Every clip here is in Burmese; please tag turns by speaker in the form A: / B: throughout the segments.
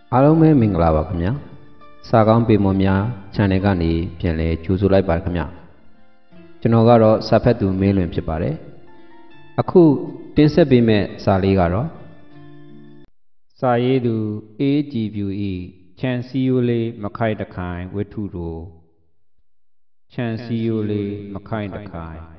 A: အားလုံးပဲမင်္ဂလာပါခင်ဗျာစာကောင်းပေမွန်များ channel ကနေပြန်လဲကြိုဆိုလိုက်ပါခင်ဗျာကျွန်တော်ကတော့စာဖတ်သူမင်းလွင်ဖြစ်ပါတယ်အခုတင်ဆက်ပေးမယ့်စာလေးကတော့စာရေးသူအေးကြည်ပြူဤချန်စီယိုလေးမခိုင်တခိုင်ဝိထုတို့ချန်စီယိုလေးမခိုင်တခိုင်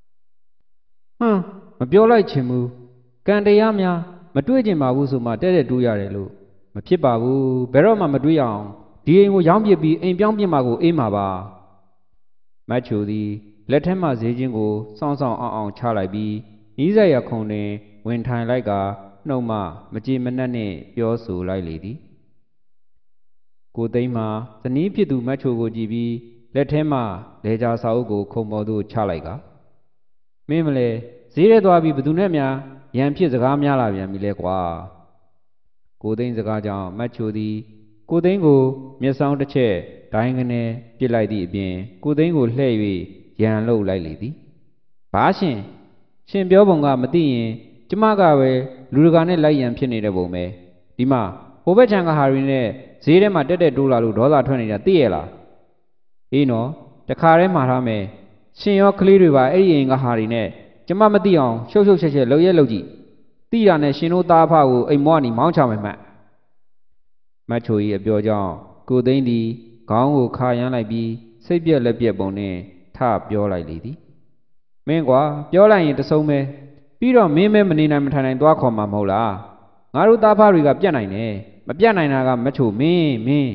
A: မပြောလိုက်ချင်ဘူးကံတရားများမတွေ့ကျင်ပါဘူးဆိုမှတဲ့တဲ့တူးရတယ်လို့မဖြစ်ပါဘူးဘယ်တော့မှမတွေ့အောင်ဒီအိမ်ကိုရောင်းပစ်ပြီးအိမ်ပြောင်းပြစ်မှာကိုအေးမှာပါမတ်ချိုသည်လက်ထက်မှဈေးချင်းကိုစောင်းဆောင်အောင်ချလိုက်ပြီးနီးစပ်ရခုံတွင်ဝင်ထိုင်လိုက်ကနှုတ်မှမကြည်မနှက်နှင့်ပြောဆိုလိုက်လေသည်ကိုသိန်းမှဇနီးဖြစ်သူမတ်ချိုကိုကြည့်ပြီးလက်ထဲမှလေကြာစာအုပ်ကိုခုံပေါ်သို့ချလိုက်ကမင်းမလဲဈေးထဲသွားပြီးဘသူနဲ့များရန်ဖြစ်စကားများလာပြန်ပြီလဲကွာကိုသိန်းစကားကြောင့်မတ်ချိုသည်ကိုသိန်းကိုမျက်စောင်းတစ်ချက်ဒိုင်းကနေပြစ်လိုက်သည့်အပြင်ကိုသိန်းကိုလှဲ့၍ရန်လှုပ်လိုက်လေသည်ဘာရှင်ပြောပုံကမသိရင်ကျမကပဲလူတကာနဲ့လိုက်ရန်ဖြစ်နေတဲ့ပုံပဲဒီမှာဟိုဘက်ခြံကဟာရီနဲ့ဈေးထဲမှာတက်တိုးလာလို့ဒေါသထွက်နေတာသိရလားအေးနော်တခါတည်းမှာထားမယ်ရှင်ရောကလေးတွေပါအဲ့ဒီအိမ်ကဟာရီနဲ့ကျမမသိအောင်ရှုပ်ချက်လှုပ်ကြည့်တိတာနဲ့ရှင်တို့သားဖကိုအိမ်မောကနေမောင်းချမယ်မှတ်မတ်ချိုကြီးအပြောကြောင့်ကိုသိန်းသည်ခေါင်းကိုခါရမ်းလိုက်ပြီးစိတ်ပြက်လက်ပြက်ပုံနဲ့ထပြောလိုက်လေသည်မင်းကွာပြောလိုက်ရင်တဆုံးပဲပြီးတော့မင်းမဲမနေနိုင်မထိုင်နိုင်သွားခေါ်မှာမဟုတ်လားငါတို့သားဖတွေကပြတ်နိုင်တယ်မပြတ်နိုင်တာကမတ်ချိုမင်း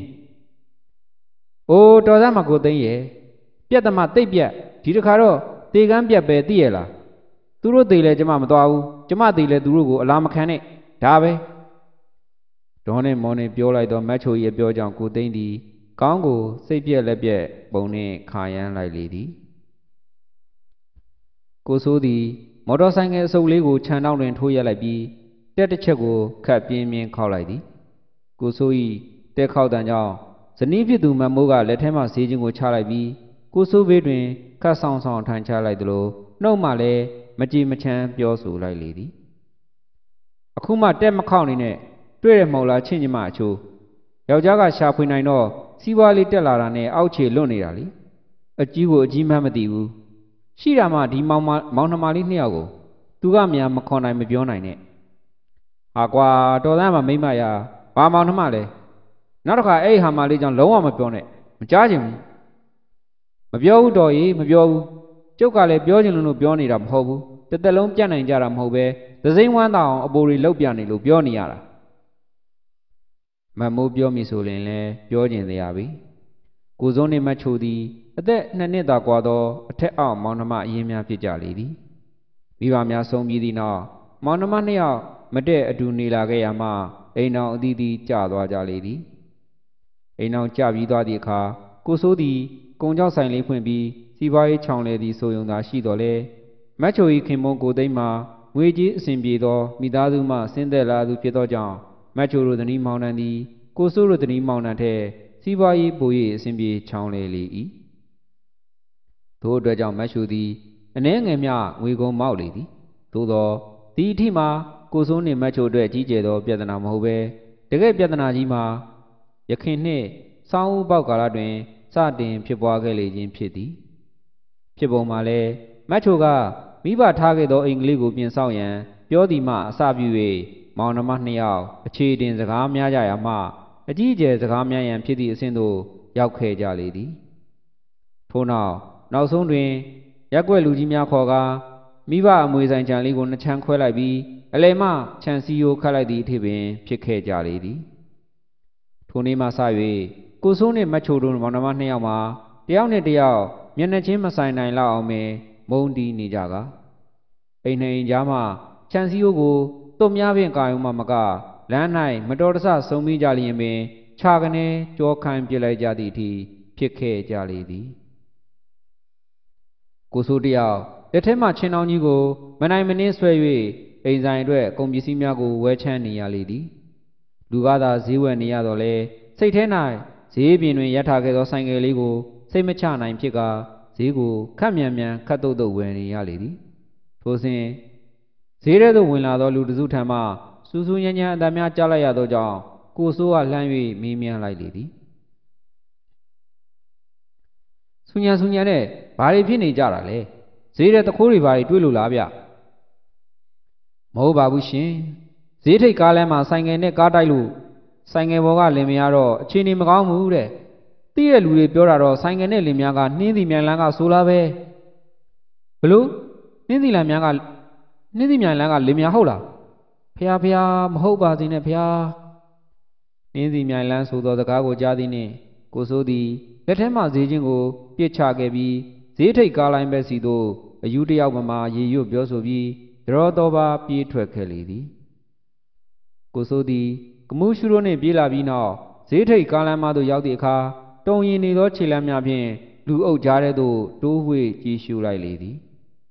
A: အိုးတော်သားမကိုသိန်းရဲ့ပြတ်သမားတိတ်ပြတ်ဒီတခါတော့တေကန်းပြတ်ပဲသိရလားသူတို့သေးလဲကျမမသွားဘူးကျမသေးလဲသူတို့ကိုအလားမခံနဲ့ဒါပဲဒေါ်နဲ့မော်နဲ့ပြောလိုက်တော့မတ်ချိုကြီးအပြောကြောင့်ကိုသိန်းသည်ကောင်းကိုစိတ်ပြက်လက်ပြက်ပုံနဲ့ခါရမ်းလိုက်လေသည်ကိုစိုးသည်မော်တော်ဆိုင်ကယ်အစုပ်လေးကိုခြံတောင်းတွင်ထိုးရလိုက်ပြီးတက်တစ်ချက်ကိုခတ်ပြင်းခောက်လိုက်သည်ကိုစိုး၏တက်ခောက်တန်ကြောင့်ဇနီးဖြစ်သူမမိုးကလက်ထဲမှဈေးချင်းကိုချလိုက်ပြီးကိုစိုးဘေးတွင်ခတ်ဆောင်ထိုင်ချလိုက်သလိုနှုတ်မှလည်းမကြည်မချမ်းပြောဆိုလိုက်လေသည်အခုမှတက်မခောက်နေနဲ့တွေ့ရမဟုတ်လားချင်းညီမအချိုးယောက်ျားကရှာဖွေနိုင်တော့စီးပွားလေးတက်လာတာနဲ့အောက်ခြေလွတ်နေတာလေအကြီးကိုအကြီးမှန်းမသိဘူးရှိတာမှဒီမောင်နှမလေးနှစ်ယောက်ကိုသူကများမခေါ်နိုင်မပြောနိုင်နဲ့ဟာကွာတော်သားမှမိမရဘာမောင်နှမလဲနောက်တစ်ခါအဲ့ဒီဟာမလေးကြောင့်လုံးဝမပြောနဲ့မကြားချင်ဘူးမပြောဘူးတော်ကြီးမပြောဘူးကျုပ်ကလည်းပြောချင်လို့ပြောနေတာမဟုတ်ဘူးတစ်သက်လုံးပြတ်နိုင်ကြတာမဟုတ်ပဲသစိမ်းဝမ်းသာအောင်အပိုတွေလောက်ပြနေလို့ပြောနေရတာမမိုးပြောမိဆိုရင်လည်းပြောကျင်သေးပြီကိုစုံးနဲ့မတ်ချိုသည်အသက်2နှစ်သာကွာသောအထက်အောက်မောင်နှမအရင်းများဖြစ်ကြလေသည်မိဘများဆုံးပြီးသည့်နောက်မောင်နှမနှစ်ယောက်မတည့်အတူနေလာခဲ့ရမှအိမ်တော်အသီးသီးကျသွားကြလေသည်အိမ်တော်ကျပြီးသွားသည့်အခါကိုစိုးသည်ကုံကြောက်ဆိုင်လေးဖွင့်ပြီးစီးပွားရေးချောင်လေသည်ဆိုယုံသာရှိတော်လဲမတ်ချို၏ခင်မုန်းကိုသိမ်းမှာငွေကြီးအစဉ်ပြေသောမိသားစုမှဆင်းသက်လာသူဖြစ်သောကြောင့်မတ်ချိုတို့သနီးမောင်နှံသည်ကိုစိုးတို့သနီးမောင်နှံထက်စီးပွားရေးပို၍အစဉ်ပြေချောင်လေ၏ထို့အတွက်ကြောင့်မတ်ချိုသည်အနှဲငယ်မျှငွေကုန်မောက်လေသည်သို့သောဒီအထိမှာကိုစိုးနှင့်မတ်ချိုအတွက်ကြီးကျယ်သောပြဿနာမဟုတ်ပဲတကယ်ပြဿနာကြီးမှာယခင်နှစ်စောင်းဦးပေါက်ကာလတွင်စတင်ဖြစ်ပွားခဲ့လေခြင်းဖြစ်သည်ဖြစ်ပုံမှာလဲမတ်ချိုကမိဘထားခဲ့သောအိမ်ကလေးကိုပြင်ဆောက်ရန်ပြောသည်မှအစပြု၍မောင်နှမနှစ်ယောက်အခြေတင်စကားများကြရာမှအကြီးအကျယ်စကားများရန်ဖြစ်သည့်အဆင့်သို့ရောက်ခဲ့ကြလေသည်ထို့နောက်ဆုံးတွင်ရက်ွက်လူကြီးများခေါ်ကာမိဘအမွေဆိုင်ခြံလေးကိုနှစ်ချမ်းခွဲလိုက်ပြီးအလယ်မှခြံစည်းရိုးခတ်လိုက်သည့်အထိပင်ဖြစ်ခဲ့ကြလေသည်ထိုနေ့မှစ၍ကိုစိုးနှင့်မတ်ချိုတို့မောင်နှမနှစ်ယောက်မှာတယောက်နှင့်တယောက်မျက်နှာချင်းမဆိုင်နိုင်လောက်အောင်ပင်မုန်းတီးနေကြကာအိမ်နှင့်ကြားမှခြံစည်းရိုးကိုတုတ်များဖြင့်ကာယုံမှမကလမ်း၌မတော်တဆဆုံးမိကြလျင်ပင်ခြာကနေကြောခိုင်းပြလိုက်ကြသည့်အထိဖြစ်ခဲ့ကြလေသည်ကိုစိုးတယောက်လက်ထဲမှချင်းတောင်းကြီးကိုမနိုင်မနှင်းဆွဲ၍အိမ်ဆိုင်အတွက်ကုန်ပစ္စည်းများကိုဝဲချမ်းနေရလေသည်လူကားသာဈေးဝယ်နေရတော့လဲစိတ်ထဲ၌ဈေးပြင်တွင်ရပ်ထားခဲ့သောဆိုင်ကယ်လေးကိုစိတ်မချနိုင်ဖြစ်ကာဈေးကိုခက်မြန်ခတ်တုတ်ဝယ်နေရလေသည်ထိုစဉ်ဈေးထဲသို့ဝင်လာသောလူတစုထံမှစူးစူးညံ့ညံ့အတန်များကြားလိုက်ရသောကြောင့်ကိုစိုးကလှမ်း၍မေးမြန်းလိုက်လေသည်ဆူညံနဲ့ဘာတွေဖြစ်နေကြတာလဲဈေးတဲ့တခိုးတွေဘာတွေတွေ့လို့လားဗျမဟုတ်ပါဘူးရှင်ဈေးထိပ်ကားလမ်းမှာဆိုင်ငယ်နဲ့ကားတိုက်လို့ဆိုင်ငယ်ဘော်ကလင်မယားတော့အခြေအနေမကောင်းဘူးတဲ့သိတဲ့လူတွေပြောတာတော့ဆိုင်ငယ်နဲ့လင်မယားကနှင်းစီမြိုင်လန်းကဆိုလားပဲဘလို့နှင်းစီမြိုင်လန်းကလင်မယားဟုတ်လားဖျားမဟုတ်ပါစေနဲ့ဖျားနှင်းစီမြိုင်လန်းဆိုသောစကားကိုကြားသည်နှင့်ကိုစိုးသည်လက်ထဲမှဈေးချင်းကိုပြစ်ချခဲ့ပြီးဈေးထိပ်ကားလိုင်းပဲစီသို့အယူတယောက်မှရေရွတ်ပြောဆိုပြီးကြောတော်ပါပြေးထွက်ခဲ့လေသည်ကိုစိုးသည်ကမူးရှုရိုးနှင့်ပြေးလာပြီးနောက်ဈေးထိပ်ကားလမ်းမသို့ရောက်သည့်အခါတုံရင်နေသောခြေလမ်းများဖြင့်လူအုပ်ကြားထဲသို့တိုးဝှေ့ကြည့်ရှုလိုက်လေသည်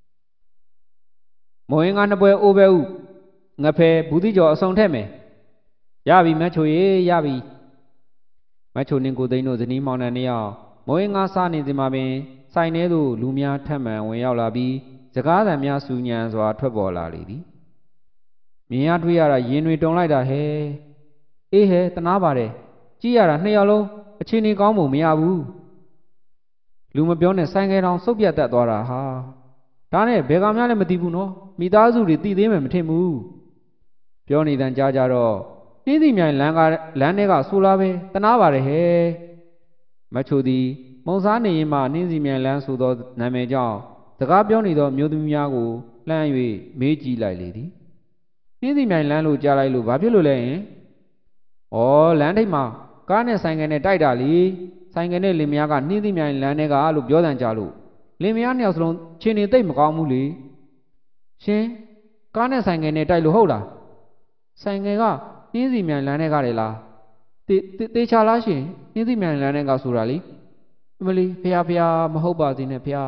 A: မဝင်ကနှစ်ပွဲအိုးပဲဥငဖဲဘူးတိကျော်အစုံထက်မယ်ရပြီမတ်ချိုရေရပြီမတ်ချိုနှင့်ကိုသိန်းတို့ဇနီးမောင်နှံနှစ်ယောက်မဝင်ကစားနေစဉ်မှာပင်ဆိုင်ထဲသို့လူများထပ်မံဝင်ရောက်လာပြီးစကားသံများဆူညံစွာထွက်ပေါ်လာလေသည်မြင်ရတွေ့ရတာရင်တွေတုန်လိုက်တာဟဲအေးဟဲတနာပါတယ်ကြည့်ရတာနှစ်ယောက်လုံးအခြေအနေကောင်းမှုမရဘူးလူမပြောနဲ့ဆိုင်ငယ်တောင်စုပ်ပြတ်တတ်သွားတာဟာဒါနဲ့ဘယ်ကောင်များလည်းမသိဘူးနော်မိသားစုတွေသိသေးမယ်မထင်ဘူးပြောနေတန်ကြားကြတော့နှင်းစီမြိုင်လမ်းထဲကဆိုလာပဲတနာပါတယ်ဟဲမချိုသည်မုံစားနေရင်မှနှင်းစီမြိုင်လမ်းဆိုသောနာမည်ကြောင့်စကားပြောနေသောမျိုးသမီးများကိုလှမ်း၍မေးကြည့်လိုက်လေသည်နှင်းစီမြိုင်လမ်းလို့ကြားလိုက်လို့ဘာဖြစ်လို့လဲဟင်ဩလမ်းထိပ်မှာကားနဲ့ဆိုင်ငယ်နဲ့တိုက်တာလေဆိုင်ငယ်နဲ့လင်မယားကနှင်းစီမြိုင်လမ်းထဲကလို့ပြောတန်ကြလို့လင်မယားနှစ်ယောက်စလုံးခြေနေသိပ်မကောင်းဘူးလေရှင်ကားနဲ့ဆိုင်ငယ်နဲ့တိုက်လို့ဟုတ်လားဆိုင်ငယ်ကနှင်းစီမြိုင်လမ်းထဲကလေလားတေချာလားရှင်နှင်းစီမြိုင်လမ်းထဲကဆိုတာလေအမလီဖះမဟုတ်ပါစေနဲ့ဖះ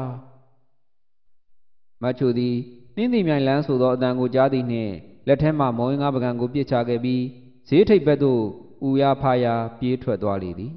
A: မချိုသည်နှင်းစီမြိုင်လမ်းဆိုသောအတန်ကိုကြားသည်နှင့်လက်ထဲမှမော်ရင်ကားပကံကိုပြစ်ချခဲ့ပြီးဈေးထိပ်ဘက်သို့ဥရဖာယာပြေးထွက်သွားလေသည်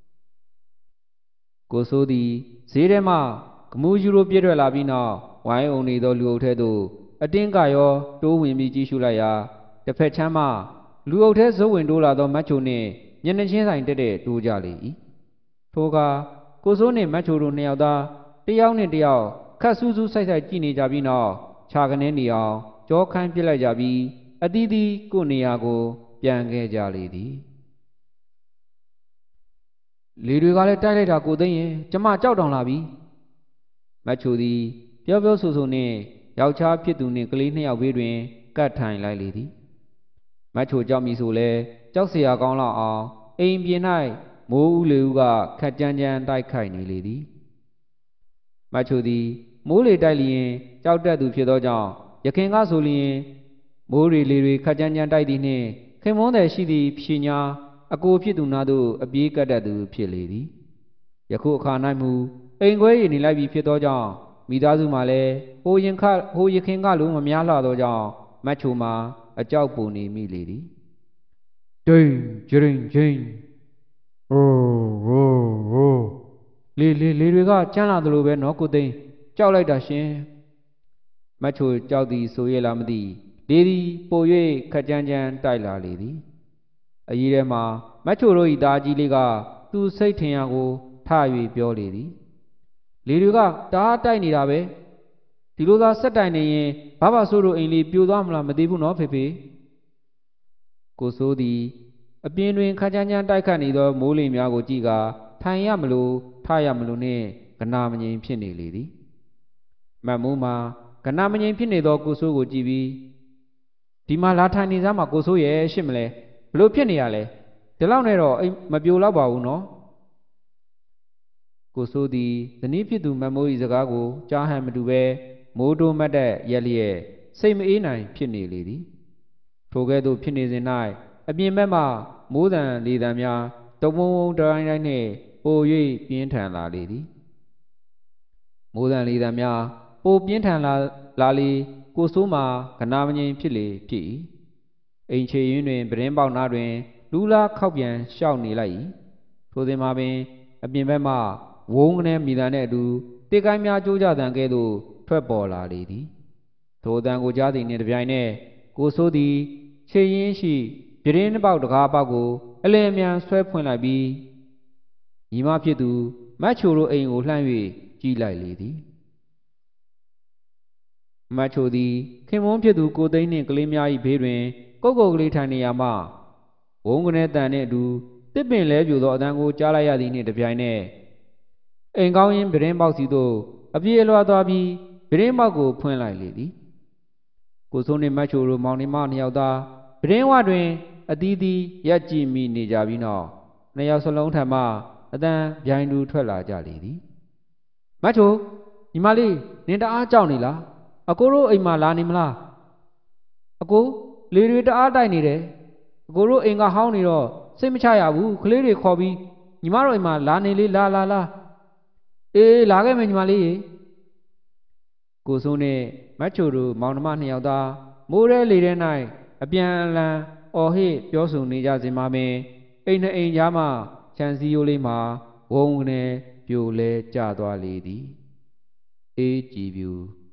A: ကိုစိုးသည်ဈေးထဲမှကမူးယူရိုပြေးထွက်လာပြီးနောက်ဝိုင်းအုံနေသောလူအုပ်ထဲသို့အတင်းကရောတိုးဝင်ပြီးကြည့်ရှုလိုက်ရာတစ်ဖက်ချမ်းမှလူအုပ်ထဲဇုံဝင်တိုးလာသောမတ်ချိုနှင့်မျက်နှာချင်းဆိုင်တက်တဲ့တိုးကြလေ၏ထိုအခါကိုစိုးနှင့်မတ်ချိုတို့နှစ်ယောက်သားတယောက်နှင့်တယောက်ခတ်ဆူးဆူးဆိုင်ကြည့်နေကြပြီးနောက်ခြာကနေနေအောင်ကြောခိုင်းပြစ်လိုက်ကြပြီးအသီးသီးကိုနေရာကိုပြန်ခဲ့ကြလေသည်လေတွေကလည်းတိုက်လိုက်တာကိုသိရင်ကျမကြောက်တောင်လာပြီမတ်ချိုသည်ပြောဆိုနှင့်ယောက်ျားဖြစ်သူနှင့်ကလေးနှစ်ယောက်ဘေးတွင်ကတ်ထိုင်လိုက်လေသည်မတ်ချိုကြောက်မိဆိုလဲကြောက်เสียကောင်းလောက်အောင်အိမ်ပြင်၌မိုးဦးလေဦးကခက်ကြမ်းတိုက်ခိုက်နေလေသည်မတ်ချိုသည်မိုးလေတိုက်လျင်ကြောက်တတ်သူဖြစ်သောကြောင့်ရခင်ကဆိုလျင်မိုးလေတွေခက်ကြမ်းတိုက်သည်နှင့်ခင်မွန်းသည်ရှိသည့်ဖြေညာအကိုဖြစ်သူနာတို့အပြေးကတ်တတ်သူဖြစ်လေသည်ယခုအခါ၌မူအိမ်ခွဲရည်နေလိုက်ပြီဖြစ်သောကြောင့်မိသားစုမှလည်းဟိုရခင်ကလိုမများလှသောကြောင့်မတ်ချိုမှာအကြောက်ပူနေမိလေသည်ဒိန်ဂျရင်ဂျင်းအိုလေတွေကကျန်းလာသလိုပဲနော်ကိုသိန်းကြောက်လိုက်တာရှင်မတ်ချိုကြောက်သည်ဆိုရလားမသိလေသည်ပို၍ခက်ကြမ်းတိုက်လာလေသည်အကြီးထဲမှာမတ်ချိုတို့၏သားကြီးလေးကသူ့စိတ်ထင်ရကိုထ၍ပြောလေသည်လေတွေကတားတိုက်နေတာပဲဒီလိုသာဆက်တိုင်နေရင်ဘာဆိုးတို့အိမ်လေးပြိုသွားမလားမသိဘူးနော်ဖေကိုစိုးသည်အပြင်တွင်ခါကြမ်းတိုက်ခတ်နေသောမိုးလေများကိုကြည့်ကာထိုင်ရမလို့ထရမလို့နှင့်ကနာမငြိမ်ဖြစ်နေလေသည်မတ်မိုးမှာကနာမငြိမ်ဖြစ်နေသောကိုစိုးကိုကြည့်ပြီးဒီမှာလာထိုင်နေစမ်းမှာကိုစိုးရဲ့ရှစ်မလဲဘလို့ဖြစ်နေရလဲဒီလောက်နဲ့တော့အိမ်မပြိုတော့ပါဘူးနော်ကိုစိုးသည်ဇနီးဖြစ်သူမတ်မိုး၏စကားကိုကြားဟန်မတူပဲမိုးတိုးမတ်တဲ့ရက်လျက်စိတ်မအေးနိုင်ဖြစ်နေလေသည်ထိုကဲ့သို့ဖြစ်နေစဉ်၌အပြင်ဘက်မှမိုးတံလေတံများတုံဝုံတိုင်းနှင့်ပို၍ပြင်းထန်လာလေသည်မိုးတံလေတံများပိုပြင်းထန်လာလေကိုစိုးမှာကနာမငြိမ်ဖြစ်လေဖြစ်၏အိမ်ချေရင်းတွင်ပရင်ပေါက်နားတွင်လူလာခောက်ပြန်ရှောက်နေလိုက်၏ထိုစဉ်မှာပင်အပြင်ဘက်မှဝုန်းကနေမိသားနှင့်အတူတေကိုင်းများကြိုးကြတံကဲ့သို့ထွက်ပေါ်လာလေသည်ထိုအတန်ကိုကြားသည်နှင့်တပြိုင်နက်ကိုစိုးသည်ခြေရင်းရှိပြတင်းတစ်ပေါက်တကားပေါက်ကိုအလင်းအမြန်ဆွဲဖွင့်လိုက်ပြီးညီမဖြစ်သူမတ်ချိုတို့အိမ်ကိုလှမ်း၍ကြည့်လိုက်လေသည်မတ်ချိုသည်ခင်မွန်းဖြစ်သူကိုသိန်းနှင့်ကလေးများ၏ဘေးတွင်ကုတ်ကုတ်ကလေးထိုင်နေရာမှဝုန်းကနေတန်နှင့်အတူတစ်ပင်လဲပြိုသောအတန်းကိုကြားလိုက်ရသည်နှင့်တပြိုင်နက်အိမ်ကောင်းရင်ပြတင်းပေါက်စီသို့အပြေးလွှားသွားပြီးပြတင်းပေါက်ကိုဖွင့်လိုက်လေသည်ကိုစိုးနှင့်မတ်ချိုတို့မောင်နှမနှစ်ယောက်သားပြတင်းဝတွင်အသီးသီးရက်ကြည့်မိနေကြပြီးနောက်နှစ်ယောက်စလုံးထံမှအတန်ဗျိုင်းတူထွက်လာကြလေသည်မတ်ချိုညီမလေးနင်တအားကြောက်နေလားအကိုတို့အိမ်မှာလာနေမလားအကိုလေတွေတအားတိုက်နေတယ်အကိုတို့အိမ်ကဟောင်းနေတော့စိတ်မချရဘူးကလေးတွေခေါ်ပြီးညီမတို့အိမ်မှာလာနေလေလာအေးလာခဲ့မယ်ညီမလေးရေကိုစိုးနဲ့မတ်ချိုတို့မောင်နှမနှစ်ယောက်သားမိုးရဲလေထဲ၌အပြန်အလှန်အော်ဟစ်ပြောဆိုနေကြစဉ်မှာပင်အိမ်နှစ်အိမ်ကြားမှခြံစည်းရိုးလေးမှာဝုန်းကနေပြိုလဲကျသွားလေသည်အေးကြည်ပြူ